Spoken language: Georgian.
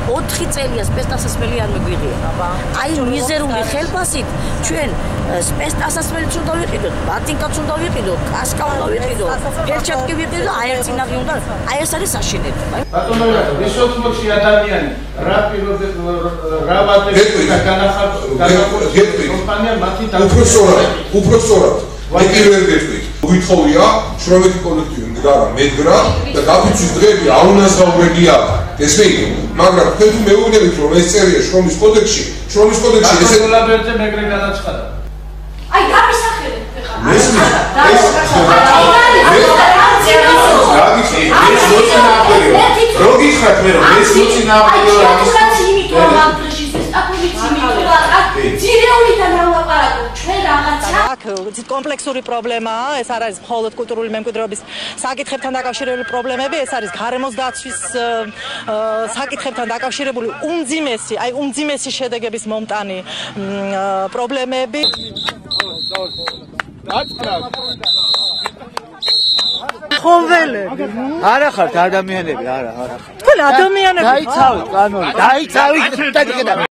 4 წელია სპეცდასასმელი არ მიგვიღია. აი მიზერული ხელფასით ჩვენ სპეცდასასმელიც უნდა ვიყიდოთ, ბატინკაც უნდა ვიყიდოთ, კასკა უნდა ვიყიდოთ, ფერჩატკი ვიყიდოთ, აერწინაღი უნდა. აი ეს არის საშინელება. ბატონო, რესურსებში ადამიანი რა პირობებს რა ვადებს და განახორციელებს კომპანია მათი უფრო სწორად. პირველ რიგში ვითხოვია შრომითი კოლექტივი მდგარა მედგრა და გაფიცვის დღეები აუნაზღაურებია ესმეი მაგრამ თქვენ თუ მეუბნებით რომ ეს წერია შრომის კოდექსში ესე ლაბერტზე მეგრე განაცხადა აი გამისახელეთ კომპლექსური პრობლემაა, ეს არ არის მხოლოდ კულტურული მემკვიდრეობის საკითხებთან დაკავშირებული პრობლემები, ეს არის გარემოს დაცვის საკითხებთან დაკავშირებული უმძიმესი შედეგების მომტანი პრობლემები. ხომველები არა ხართ ადამიანები არა თქვენ ადამიანები დაიცავით კანონი დაიცავით